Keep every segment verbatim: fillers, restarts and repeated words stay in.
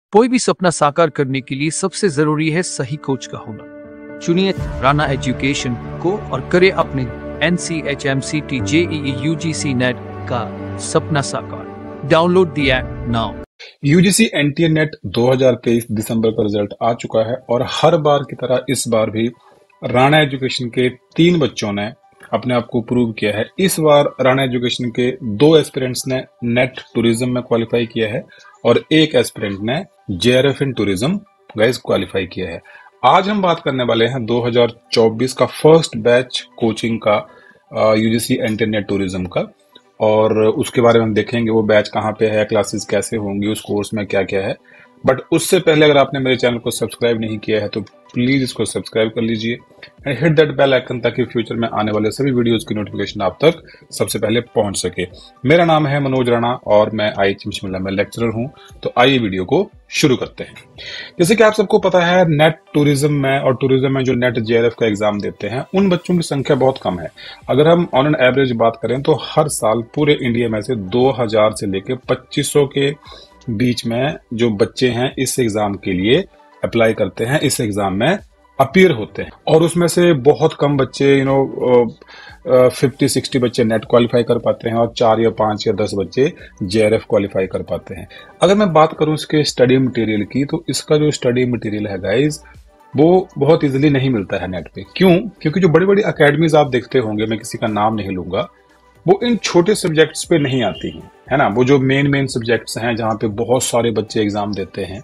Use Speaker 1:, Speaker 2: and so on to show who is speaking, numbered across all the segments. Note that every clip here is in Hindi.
Speaker 1: कोई भी सपना साकार करने के लिए सबसे जरूरी है सही कोच का होना। चुनिए राणा एजुकेशन को और करें अपने N C H M C T J E E U G C NET का सपना साकार। Download the app now.
Speaker 2: UGC NTA NET दो हज़ार तेईस दिसंबर का रिजल्ट आ चुका है और हर बार की तरह इस बार भी राणा एजुकेशन के तीन बच्चों ने अपने आप को प्रूव किया है। इस बार राणा एजुकेशन के दो एस्पिरेंट्स ने नेट टूरिज्म में क्वालिफाई किया है और एक एस्पिरेंट ने JRF in tourism guys qualify किया है। आज हम बात करने वाले हैं दो हज़ार चौबीस का फर्स्ट बैच कोचिंग का यूजीसी एनटीए नेट टूरिज्म का, और उसके बारे में हम देखेंगे वो बैच कहाँ पे है, क्लासेस कैसे होंगी, उस कोर्स में क्या क्या है। बट उससे पहले अगर आपने मेरे चैनल को सब्सक्राइब नहीं किया है तो प्लीज इसको सब्सक्राइब कर लीजिए and hit that bell icon ताकि फ्यूचर में आने वाले सभी वीडियोस की नोटिफिकेशन आप तक सबसे पहले पहुंच सके। मेरा नाम है मनोज राणा और मैं आईएचएम शिमला में लेक्चरर हूं। तो आइए वीडियो को शुरू करते हैं। जैसे कि आप सबको पता है, नेट टूरिज्म में और टूरिज्म में जो नेट जेआरएफ का एग्जाम देते हैं उन बच्चों की संख्या बहुत कम है। अगर हम ऑन एन एवरेज बात करें तो हर साल पूरे इंडिया में से दो हज़ार से लेकर पच्चीस सौ के बीच में जो बच्चे हैं इस एग्जाम के लिए अप्लाई करते हैं, इस एग्जाम में अपीयर होते हैं, और उसमें से बहुत कम बच्चे यू नो फिफ्टी सिक्सटी बच्चे नेट क्वालिफाई कर पाते हैं और चार या पांच या दस बच्चे जेआरएफ क्वालिफाई कर पाते हैं। अगर मैं बात करूं इसके स्टडी मटेरियल की, तो इसका जो स्टडी मटेरियल है गाइज वो बहुत इजीली नहीं मिलता है नेट पे। क्यों? क्योंकि जो बड़ी बड़ी अकेडमीज आप देखते होंगे, मैं किसी का नाम नहीं लूंगा, वो इन छोटे सब्जेक्ट्स पे नहीं आती हैं, है ना। वो जो मेन मेन सब्जेक्ट्स हैं जहाँ पे बहुत सारे बच्चे एग्जाम देते हैं,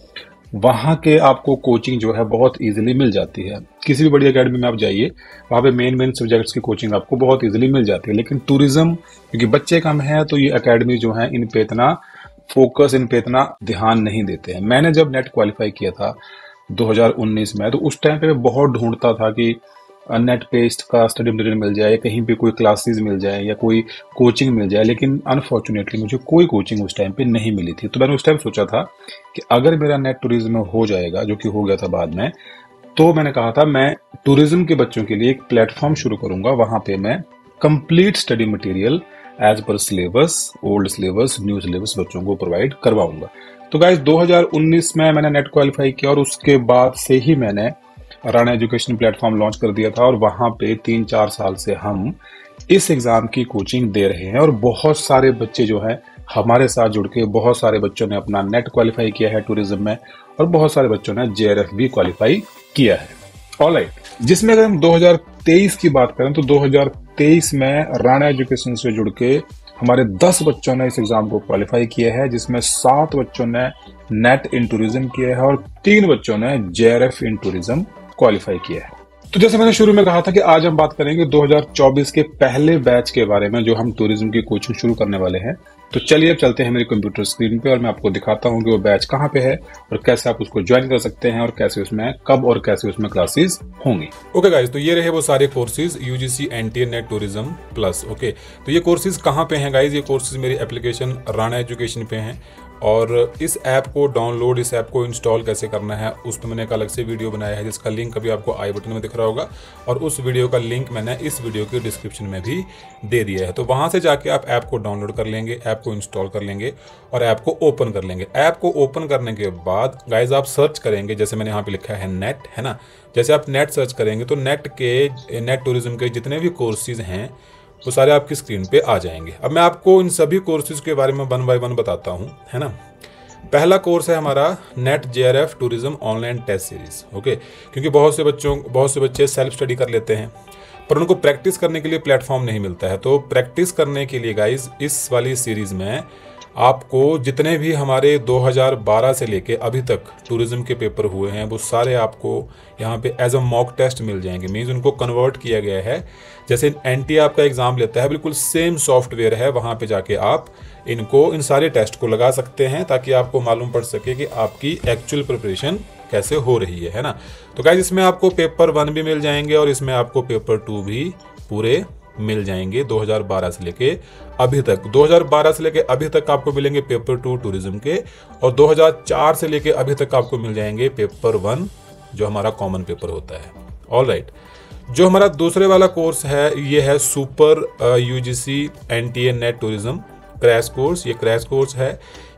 Speaker 2: वहां के आपको कोचिंग जो है बहुत इजीली मिल जाती है। किसी भी बड़ी एकेडमी में आप जाइए, वहां पे मेन मेन सब्जेक्ट्स की कोचिंग आपको बहुत इजीली मिल जाती है। लेकिन टूरिज्म क्योंकि बच्चे कम है तो ये एकेडमी जो है इन पे इतना फोकस, इन पे इतना ध्यान नहीं देते हैं। मैंने जब नेट क्वालिफाई किया था दो हज़ार उन्नीस में, तो उस टाइम पे मैं बहुत ढूंढता था कि नेट पेस्ट का स्टडी मटेरियल मिल जाए, कहीं पे कोई क्लासेस मिल जाए या कोई कोचिंग मिल जाए, लेकिन अनफॉर्चुनेटली मुझे कोई कोचिंग उस टाइम पे नहीं मिली थी। तो मैंने उस टाइम सोचा था कि अगर मेरा नेट टूरिज्म में हो जाएगा, जो कि हो गया था बाद में, तो मैंने कहा था मैं टूरिज्म के बच्चों के लिए एक प्लेटफॉर्म शुरू करूंगा। वहां पे मैं complete study material as per syllabus, old syllabus, new syllabus बच्चों को प्रोवाइड करवाऊंगा। तो गाइस दो हज़ार उन्नीस में मैंने नेट क्वालिफाई किया और उसके बाद से ही मैंने राणा एजुकेशन प्लेटफॉर्म लॉन्च कर दिया था, और वहां पे तीन चार साल से हम इस एग्जाम की कोचिंग दे रहे हैं। और बहुत सारे बच्चे जो हैं हमारे साथ जुड़ के, बहुत सारे बच्चों ने अपना नेट क्वालिफाई किया है टूरिज्म में, और बहुत सारे बच्चों ने जेआरएफ भी क्वालिफाई किया है। ऑलराइट, जिसमें अगर हम दो हज़ार तेईस की बात करें तो दो हज़ार तेईस में राणा एजुकेशन से जुड़ के हमारे दस बच्चों ने इस एग्जाम को क्वालिफाई किया है, जिसमें सात बच्चों ने नेट इन टूरिज्म किया है और तीन बच्चों ने जेआरएफ इन टूरिज्म क्वालिफाई किया है। तो जैसे मैंने शुरू में कहा था कि आज हम बात करेंगे दो हज़ार चौबीस के पहले बैच के बारे में, जो हम टूरिज्म की कोचिंग शुरू करने वाले हैं। तो चलिए अब चलते हैं मेरी कंप्यूटर स्क्रीन पे और मैं आपको दिखाता हूं कि वो बैच कहां पे है और कैसे आप उसको ज्वाइन कर सकते हैं और कैसे उसमें कब और कैसे उसमें क्लासेस होंगी।
Speaker 3: ओके गाइस, तो ये रहे वो सारे courses UGC NTA NET tourism plus. Okay, तो ये कोर्सेज कहां पे हैं गाइस? ये कोर्सेज मेरी एप्लीकेशन राणा एजुकेशन पे हैं, और इस ऐप को डाउनलोड, इस ऐप को इंस्टॉल कैसे करना है उस पर मैंने एक अलग से वीडियो बनाया है, जिसका लिंक अभी आपको आई बटन में दिख रहा होगा, और उस वीडियो का लिंक मैंने इस वीडियो के डिस्क्रिप्शन में भी दे दिया है। तो वहां से जाके आप ऐप को डाउनलोड कर लेंगे, ऐप को इंस्टॉल कर लेंगे और ऐप को ओपन कर लेंगे। ऐप को ओपन करने के बाद गाइज आप सर्च करेंगे, जैसे मैंने यहाँ पे लिखा है नेट, है ना। जैसे आप नेट सर्च करेंगे तो नेट के नेट टूरिज्म के जितने भी कोर्सेज हैं वो सारे आपकी स्क्रीन पे आ जाएंगे। अब मैं आपको इन सभी कोर्सेज के बारे में वन बाय वन बताता हूँ, है ना। पहला कोर्स है हमारा NET JRF tourism online test series. Okay, क्योंकि बहुत से बच्चों बहुत से बच्चे सेल्फ स्टडी कर लेते हैं पर उनको प्रैक्टिस करने के लिए प्लेटफॉर्म नहीं मिलता है। तो प्रैक्टिस करने के लिए गाइज इस वाली सीरीज में आपको जितने भी हमारे दो हज़ार बारह से लेके अभी तक टूरिज्म के पेपर हुए हैं वो सारे आपको यहाँ पे एज अ मॉक टेस्ट मिल जाएंगे। मीन्स उनको कन्वर्ट किया गया है, जैसे एनटीए आपका एग्जाम लेता है बिल्कुल सेम सॉफ्टवेयर है, वहाँ पे जाके आप इनको इन सारे टेस्ट को लगा सकते हैं ताकि आपको मालूम पड़ सके कि आपकी एक्चुअल प्रिपरेशन कैसे हो रही है, है ना। तो गाइस इसमें आपको पेपर वन भी मिल जाएंगे और इसमें आपको पेपर टू भी पूरे मिल जाएंगे। दो हज़ार बारह से लेके अभी तक दो हज़ार बारह से लेके अभी तक आपको मिलेंगे पेपर टू टूरिज्म के, और दो हज़ार चार से लेके अभी तक आपको मिल जाएंगे पेपर वन, जो हमारा कॉमन पेपर होता है। ऑल राइट, जो हमारा दूसरे वाला कोर्स है ये है super UGC NTA NET tourism crash course. ये क्रैश कोर्स है,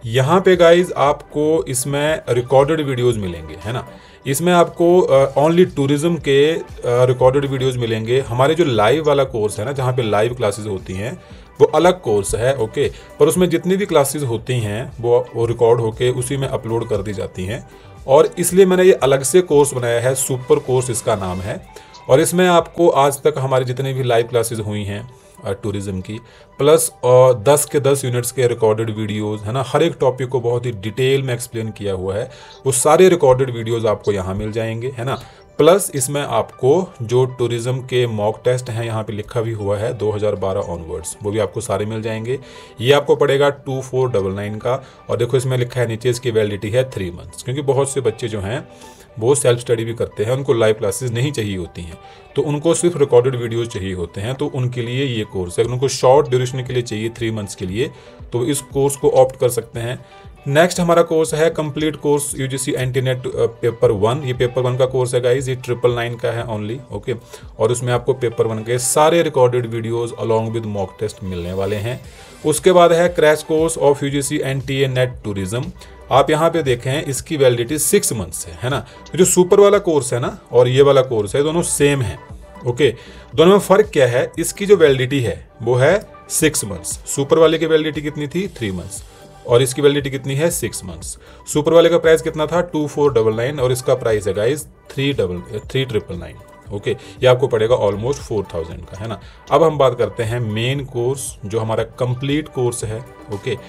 Speaker 3: यहाँ पे गाइज आपको इसमें रिकॉर्डेड वीडियोस मिलेंगे, है ना। इसमें आपको ओनली टूरिज्म के रिकॉर्डेड वीडियोस मिलेंगे। हमारे जो लाइव वाला कोर्स है ना, जहाँ पे लाइव क्लासेस होती हैं, वो अलग कोर्स है, ओके। पर उसमें जितनी भी क्लासेस होती हैं वो वो रिकॉर्ड होके उसी में अपलोड कर दी जाती हैं, और इसलिए मैंने ये अलग से कोर्स बनाया है, सुपर कोर्स इसका नाम है। और इसमें आपको आज तक हमारी जितनी भी लाइव क्लासेस हुई हैं टूरिज्म की, प्लस और दस के दस यूनिट्स के रिकॉर्डेड वीडियोस, है ना, हर एक टॉपिक को बहुत ही डिटेल में एक्सप्लेन किया हुआ है, वो सारे रिकॉर्डेड वीडियोस आपको यहाँ मिल जाएंगे, है ना। प्लस इसमें आपको जो टूरिज्म के मॉक टेस्ट हैं, यहाँ पे लिखा भी हुआ है दो हज़ार बारह ऑनवर्ड्स, वो भी आपको सारे मिल जाएंगे। ये आपको पड़ेगा टू फोर डबल नाइन का। और देखो इसमें लिखा है नीचे, इसकी वैलिडिटी है थ्री मंथ्स, क्योंकि बहुत से बच्चे जो हैं वो सेल्फ स्टडी भी करते हैं, उनको लाइव क्लासेस नहीं चाहिए होती हैं, तो उनको सिर्फ रिकॉर्डेड वीडियोस चाहिए होते हैं, तो उनके लिए ये कोर्स है। अगर उनको शॉर्ट ड्यूरेशन के लिए चाहिए थ्री मंथ्स के लिए, तो इस कोर्स को ऑप्ट कर सकते हैं। नेक्स्ट हमारा कोर्स है complete course UGC NTA NET paper one. ये पेपर वन का कोर्स है गाइज, ये ट्रिपल नाइन का है ओनली, ओके। और उसमें आपको पेपर वन के सारे recorded videos along with mock test मिलने वाले हैं। उसके बाद है crash course of UGC NTA NET tourism. आप यहाँ पे देखें, इसकी वैलिडिटी सिक्स मंथ्स है, है ना। तो जो सुपर वाला कोर्स है ना और ये वाला कोर्स है, दोनों सेम है, ओके। दोनों में फर्क क्या है, इसकी जो वैलिडिटी है वो है सिक्स मंथ्स। सुपर वाले की वैलिडिटी कितनी थी, थ्री मंथ्स, और इसकी वैलिडिटी कितनी है, सिक्स मंथ्स। सुपर वाले का प्राइस कितना था, टू फोर डबल नाइन, और इसका प्राइस है guys three double three triple nine, okay. ये आपको पड़ेगा ऑलमोस्ट फोर थाउजेंड का, है ना। अब हम बात करते हैं मेन कोर्स, जो हमारा कंप्लीट कोर्स है, ओके।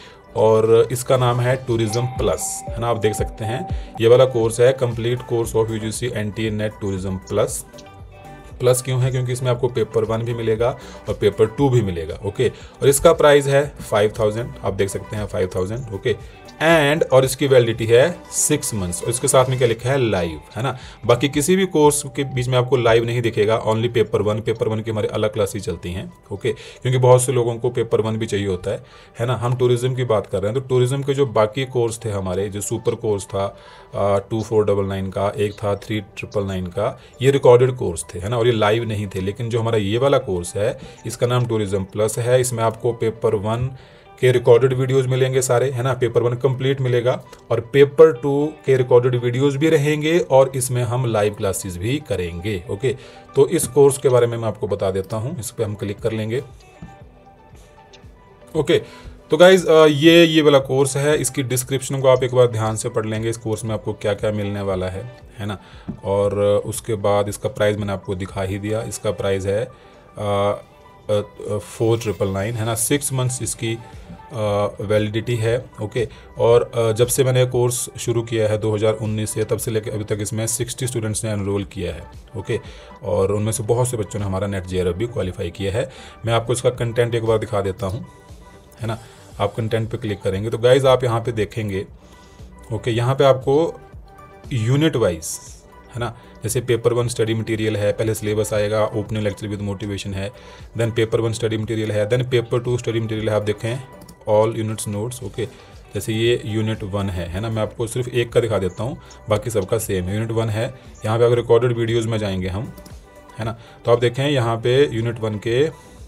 Speaker 3: और इसका नाम है टूरिज्म प्लस, है ना। आप देख सकते हैं ये वाला कोर्स है complete course of UGC NTA NET tourism plus. Plus क्यों है, क्योंकि इसमें आपको पेपर वन भी मिलेगा और पेपर टू भी मिलेगा, ओके। और इसका प्राइस है फाइव थाउजेंड, आप देख सकते हैं फाइव थाउजेंड, ओके। एंड और इसकी वैलिडिटी है सिक्स मंथ्स, और इसके साथ में क्या लिखा है, लाइव, है ना। बाकी किसी भी कोर्स के बीच में आपको लाइव नहीं दिखेगा, only paper one. Paper one की हमारे अलग क्लासेस चलती हैं, ओके, क्योंकि बहुत से लोगों को पेपर वन भी चाहिए होता है, है ना। हम टूरिज्म की बात कर रहे हैं, तो टूरिज्म के जो बाकी कोर्स थे हमारे, जो सुपर कोर्स था टू फोर डबल नाइन का, एक था थ्री ट्रिपल नाइन का, ये रिकॉर्डेड कोर्स थे, है ना, और ये लाइव नहीं थे। लेकिन जो हमारा ये वाला कोर्स है, इसका नाम टूरिज्म प्लस है। इसमें आपको पेपर वन के रिकॉर्डेड वीडियोस मिलेंगे सारे, है ना। पेपर वन कंप्लीट मिलेगा, और पेपर टू के रिकॉर्डेड वीडियोस भी रहेंगे, और इसमें हम लाइव क्लासेस भी करेंगे, ओके। तो इस कोर्स के बारे में मैं आपको बता देता हूं, इस पर हम क्लिक कर लेंगे, ओके। तो गाइज ये ये वाला कोर्स है, इसकी डिस्क्रिप्शन को आप एक बार ध्यान से पढ़ लेंगे, इस कोर्स में आपको क्या क्या मिलने वाला है, है ना। और उसके बाद इसका प्राइस मैंने आपको दिखा ही दिया, इसका प्राइस है फोर ट्रिपल नाइन, है ना। सिक्स मंथ्स इसकी वैलिडिटी है, ओके। और uh, जब से मैंने कोर्स शुरू किया है दो हज़ार उन्नीस से, तब से लेकर अभी तक इसमें साठ स्टूडेंट्स ने एनरोल किया है, ओके। और उनमें से बहुत से बच्चों ने हमारा नेट जेआरएफ भी क्वालिफाई किया है। मैं आपको इसका कंटेंट एक बार दिखा देता हूँ, है ना। आप कंटेंट पे क्लिक करेंगे तो गाइज आप यहाँ पे देखेंगे, ओके, यहाँ पे आपको यूनिट वाइज, है ना, जैसे पेपर वन स्टडी मटेरियल है, पहले सिलेबस आएगा, ओपनिंग लेक्चर विद मोटिवेशन है, then paper one study material है, then paper two study material है। आप देखें ऑल यूनिट्स नोट्स, ओके। जैसे ये यूनिट वन है, है ना। मैं आपको सिर्फ एक का दिखा देता हूँ, बाकी सबका सेम है। यूनिट वन है, यहाँ पे अगर रिकॉर्डेड वीडियोस में जाएंगे हम, है ना, तो आप देखें यहाँ पे यूनिट वन के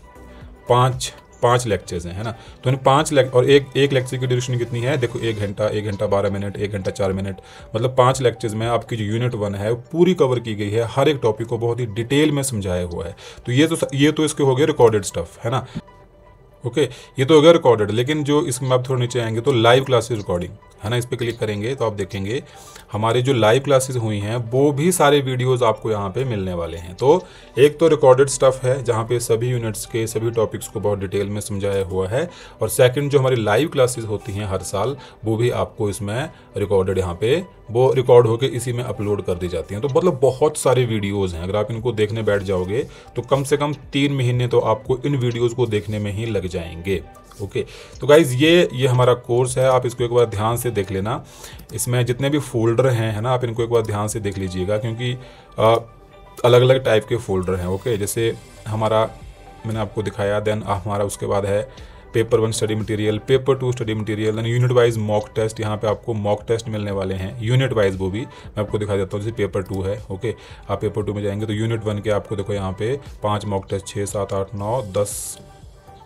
Speaker 3: पाँच पांच लेक्चर्स हैं, है ना। तो इन पांच लेक्चर और एक एक लेक्चर की ड्यूरेशन कितनी है, देखो, एक घंटा, एक घंटा बारह मिनट, एक घंटा चार मिनट, मतलब पांच लेक्चर्स में आपकी जो यूनिट वन है पूरी कवर की गई है, हर एक टॉपिक को बहुत ही डिटेल में समझाया हुआ है। तो ये तो ये तो इसके हो गए रिकॉर्डेड स्टफ, है ना, ओके। ये तो हो गया रिकॉर्डेड। लेकिन जो इसमें आप थोड़ा नीचे आएंगे तो लाइव क्लासेस रिकॉर्डिंग, है ना, इस पर क्लिक करेंगे तो आप देखेंगे हमारे जो लाइव क्लासेस हुई हैं वो भी सारे वीडियोस आपको यहाँ पे मिलने वाले हैं। तो एक तो रिकॉर्डेड स्टफ है जहाँ पे सभी यूनिट्स के सभी टॉपिक्स को बहुत डिटेल में समझाया हुआ है, और सेकंड जो हमारी लाइव क्लासेस होती हैं हर साल, वो भी आपको इसमें रिकॉर्डेड यहाँ पे वो रिकॉर्ड होकर इसी में अपलोड कर दी जाती हैं। तो मतलब बहुत सारे वीडियोज़ हैं, अगर आप इनको देखने बैठ जाओगे तो कम से कम तीन महीने तो आपको इन वीडियोज़ को देखने में ही लग जाएंगे, ओके। तो गाइज ये ये हमारा कोर्स है, आप इसको एक बार ध्यान से देख लेना। इसमें जितने भी फोल्डर हैं, है ना, आप इनको एक बार ध्यान से देख लीजिएगा, क्योंकि आ, अलग अलग टाइप के फोल्डर हैं, ओके। जैसे हमारा मैंने आपको दिखाया, देन हमारा उसके बाद है paper one study material, paper two study material, then unit wise mock test. यहाँ पे आपको मॉक टेस्ट मिलने वाले हैं यूनिट वाइज, वो भी मैं आपको दिखा देता हूँ। जैसे पेपर टू है, ओके, आप पेपर टू में जाएंगे तो यूनिट वन के आपको देखो यहाँ पे पाँच मॉक टेस्ट, छः सात आठ नौ दस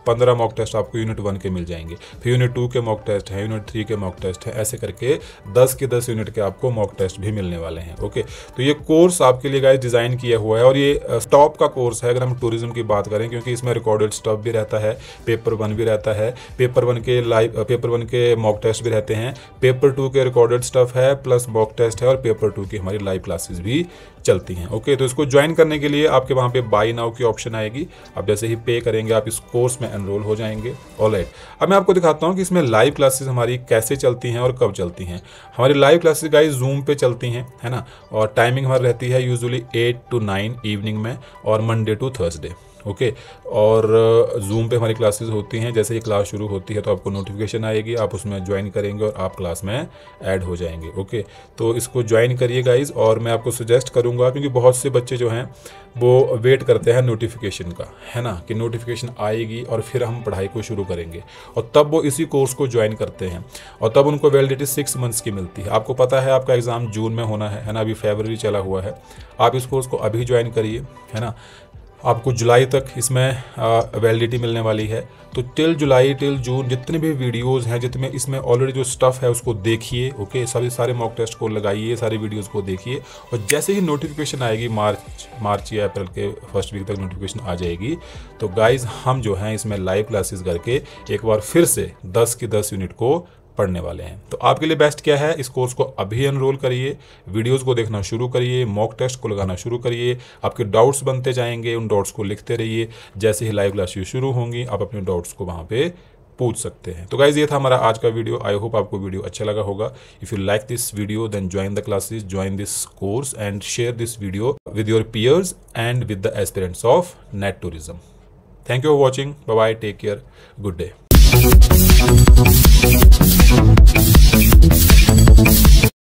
Speaker 3: पंद्रह मॉक टेस्ट आपको यूनिट वन के मिल जाएंगे, फिर यूनिट टू के मॉक टेस्ट है, यूनिट थ्री के मॉक टेस्ट है, ऐसे करके दस के दस यूनिट के आपको मॉक टेस्ट भी मिलने वाले हैं। ओके, तो ये कोर्स आपके लिए गाइस डिजाइन किया हुआ है और ये टॉप का कोर्स है अगर हम टूरिज्म की बात करें, क्योंकि इसमें रिकॉर्डेड स्टफ भी रहता है, पेपर वन भी रहता है, पेपर वन के लाइव पेपर वन के मॉक टेस्ट भी रहते हैं, पेपर टू के रिकॉर्डेड स्टफ है प्लस मॉक टेस्ट है, और पेपर टू की हमारी लाइव क्लासेस भी चलती हैं। ओके, तो इसको ज्वाइन करने के लिए आपके वहाँ पे बाय नाउ की ऑप्शन आएगी, आप जैसे ही पे करेंगे आप इस कोर्स में एनरोल हो जाएंगे। ऑलराइट, अब मैं आपको दिखाता हूँ कि इसमें लाइव क्लासेस हमारी कैसे चलती हैं और कब चलती हैं। हमारी लाइव क्लासेस गाइस जूम पे चलती हैं, है ना, और टाइमिंग हमारी रहती है usually eight to nine evening में और मंडे टू थर्सडे। ओके, और जूम पे हमारी क्लासेस होती हैं, जैसे ही क्लास शुरू होती है तो आपको नोटिफिकेशन आएगी, आप उसमें ज्वाइन करेंगे और आप क्लास में ऐड हो जाएंगे। ओके, तो इसको ज्वाइन करिए गाइज, और मैं आपको सजेस्ट करूंगा, क्योंकि बहुत से बच्चे जो हैं वो वेट करते हैं नोटिफिकेशन का, है ना, कि नोटिफिकेशन आएगी और फिर हम पढ़ाई को शुरू करेंगे, और तब वो इसी कोर्स को ज्वाइन करते हैं और तब उनको वैलिडिटी सिक्स मंथ्स की मिलती है। आपको पता है आपका एग्ज़ाम जून में होना है, है ना, अभी फरवरी चला हुआ है, आप इस कोर्स को अभी ज्वाइन करिए, है ना, आपको जुलाई तक इसमें वैलिडिटी मिलने वाली है। तो टिल जुलाई टिल जून जितने भी वीडियोस हैं, जितने इसमें ऑलरेडी जो स्टफ़ है उसको देखिए। ओके, सभी सारे मॉक टेस्ट को लगाइए, सारी वीडियोस को देखिए, और जैसे ही नोटिफिकेशन आएगी, मार्च मार्च या अप्रैल के फर्स्ट वीक तक नोटिफिकेशन आ जाएगी, तो गाइज हम जो हैं इसमें लाइव क्लासेस करके एक बार फिर से दस की दस यूनिट को पढ़ने वाले हैं। तो आपके लिए बेस्ट क्या है, इस कोर्स को अभी एनरोल करिए, वीडियोस को देखना शुरू करिए, मॉक टेस्ट को लगाना शुरू करिए, आपके डाउट्स बनते जाएंगे, उन डाउट्स को लिखते रहिए, जैसे ही लाइव क्लासेस शुरू होंगी आप अपने डाउट्स को वहाँ पे पूछ सकते हैं। तो गाइज ये था हमारा आज का वीडियो, आई होप आपको वीडियो अच्छा लगा होगा। If you like this video then join the classes, join this course and share this video with your peers and with the aspirants of NET tourism. Thank you for watching, bye bye, take care, good day.